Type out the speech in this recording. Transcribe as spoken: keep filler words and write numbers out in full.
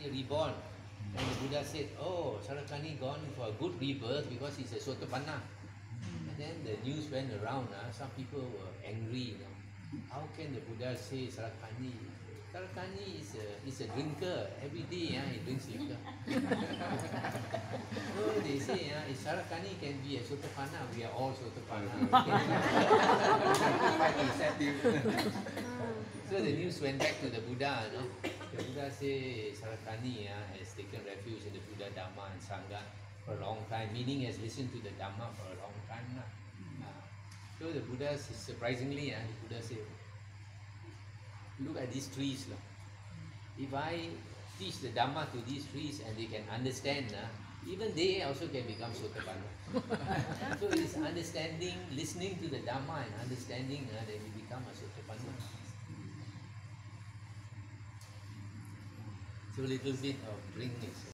reborn. And the Buddha said, oh, Sarakani gone for a good rebirth because he's a Sotapanna. And then the news went around, uh, some people were angry, you know. How can the Buddha say Sarakani? Sarakani is a, is a drinker. Every day uh, he drinks liquor. So they say, uh, if Sarakani can be a Sotapanna, we are all Sotapanna. So the news went back to the Buddha. You know? The Buddha said Sarakani uh, has taken refuge in the Buddha, Dhamma and Sangha for a long time, meaning has listened to the Dhamma for a long time now. Uh, so the Buddha, surprisingly, uh, the Buddha said, look at these trees. Uh. If I teach the Dhamma to these trees and they can understand, uh, even they also can become Sotapanna. So it is understanding, listening to the Dhamma and understanding uh, that we become a Sotapanna. So a little bit of drink is